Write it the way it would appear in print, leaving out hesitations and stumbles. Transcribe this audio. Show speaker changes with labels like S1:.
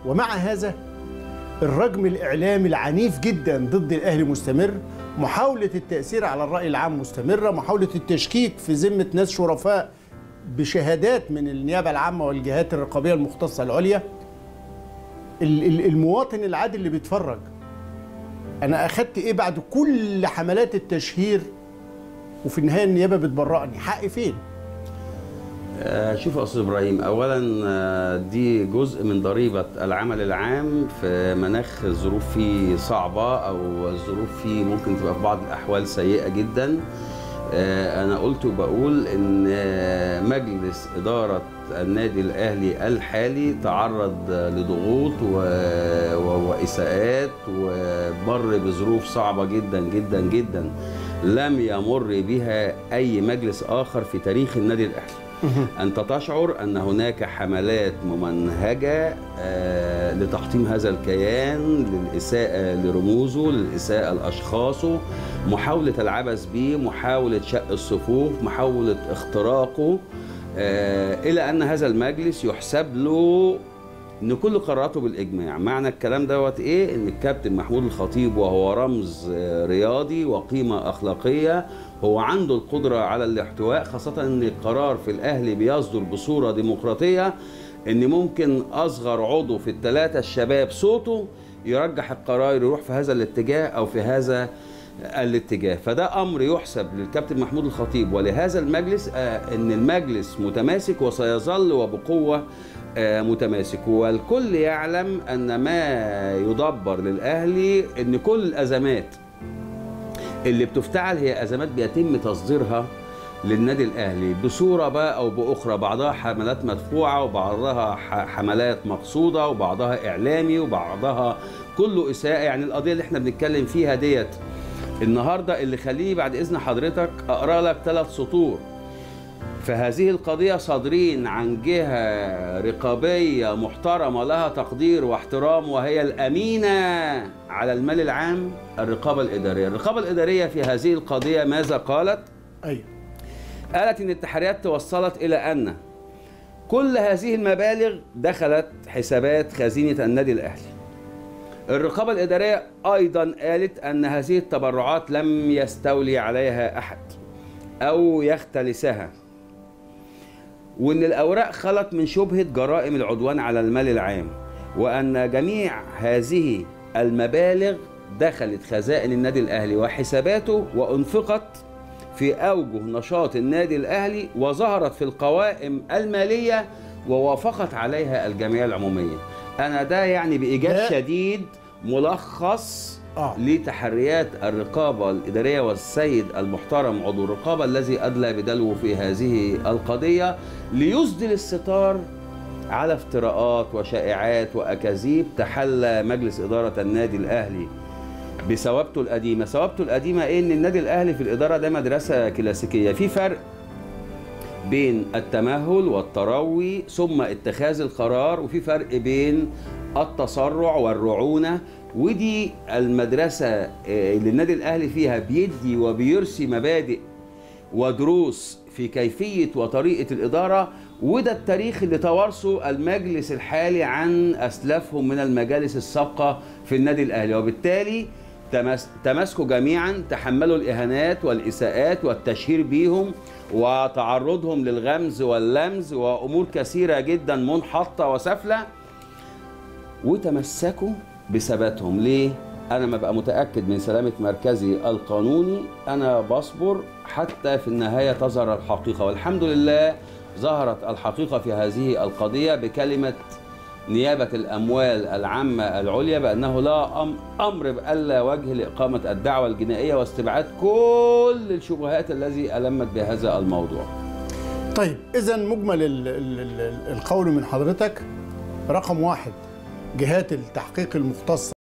S1: ومع هذا الرجم الإعلامي العنيف جدا ضد الأهلي مستمر، محاولة التأثير على الرأي العام مستمرة، محاولة التشكيك في ذمة ناس شرفاء بشهادات من النيابة العامة والجهات الرقابية المختصة العليا. المواطن العادي اللي بيتفرج، أنا أخدت إيه بعد كل حملات التشهير وفي النهاية النيابة بتبرئني؟ حقي فين؟
S2: شوف يا أستاذ إبراهيم، أولا دي جزء من ضريبة العمل العام في مناخ الظروف فيه صعبة، أو الظروف فيه ممكن تبقى في بعض الأحوال سيئة جدا. أنا قلت وبقول إن مجلس إدارة النادي الأهلي الحالي تعرض لضغوط وإساءات ومر بظروف صعبة جدا جدا جدا لم يمر بها أي مجلس آخر في تاريخ النادي الأهلي. أنت تشعر أن هناك حملات ممنهجة لتحطيم هذا الكيان، للإساءة لرموزه، للإساءة لأشخاصه، محاولة العبث به، محاولة شق الصفوف، محاولة اختراقه، إلى أن هذا المجلس يحسب له ان كل قراراته بالاجماع. معنى الكلام دوت ايه؟ ان الكابتن محمود الخطيب وهو رمز رياضي وقيمه اخلاقيه هو عنده القدره على الاحتواء، خاصه ان القرار في الاهلي بيصدر بصوره ديمقراطيه، ان ممكن اصغر عضو في الثلاثه الشباب صوته يرجح القرار يروح في هذا الاتجاه او في هذا الاتجاه. فده امر يحسب للكابتن محمود الخطيب ولهذا المجلس، ان المجلس متماسك وسيظل وبقوه متماسك. والكل يعلم أن ما يدبر للأهلي أن كل الأزمات اللي بتفتعل هي أزمات بيتم تصديرها للنادي الأهلي بصورة بقى أو بأخرى، بعضها حملات مدفوعة وبعضها حملات مقصودة وبعضها إعلامي وبعضها كله إساءة. يعني القضية اللي احنا بنتكلم فيها ديت النهاردة اللي خليني بعد إذن حضرتك أقرأ لك 3 سطور. فهذه القضية صادرين عن جهة رقابية محترمة لها تقدير واحترام، وهي الأمينة على المال العام، الرقابة الإدارية. الرقابة الإدارية في هذه القضية ماذا قالت؟ قالت إن التحريات توصلت إلى أن كل هذه المبالغ دخلت حسابات خزينة النادي الأهلي. الرقابة الإدارية أيضا قالت أن هذه التبرعات لم يستولي عليها أحد أو يختلسها، وأن الأوراق خلت من شبهة جرائم العدوان على المال العام، وأن جميع هذه المبالغ دخلت خزائن النادي الأهلي وحساباته وأنفقت في أوجه نشاط النادي الأهلي وظهرت في القوائم المالية ووافقت عليها الجمعية العمومية. أنا ده يعني بإيجاز شديد ملخص لتحريات الرقابة الإدارية والسيد المحترم عضو الرقابة الذي أدلى بدلوه في هذه القضية ليسدل الستار على افتراءات وشائعات وأكاذيب تحلى مجلس إدارة النادي الأهلي بثوابته القديمة. ثوابته القديمة إيه؟ إن النادي الأهلي في الإدارة ده مدرسة كلاسيكية، في فرق بين التمهل والتروي ثم اتخاذ القرار، وفي فرق بين التسرع والرعونة. ودي المدرسة اللي النادي الأهلي فيها بيدي وبيرسي مبادئ ودروس في كيفية وطريقة الإدارة، وده التاريخ اللي توارثه المجلس الحالي عن أسلافهم من المجالس السابقة في النادي الأهلي. وبالتالي تماسكوا جميعا، تحملوا الإهانات والإساءات والتشهير بيهم وتعرضهم للغمز واللمز وأمور كثيرة جدا منحطة وسفلة، وتمسكوا بثباتهم. ليه؟ أنا ما بقى متأكد من سلامة مركزي القانوني، أنا بصبر حتى في النهاية تظهر الحقيقة، والحمد لله ظهرت الحقيقة في هذه القضية بكلمة نيابة الأموال العامة العليا بأنه لا أمر بألا وجه لإقامة الدعوة الجنائية واستبعاد كل الشبهات التي ألمت بهذا الموضوع.
S1: طيب، إذن مجمل القول من حضرتك: رقم 1، جهات التحقيق المختصة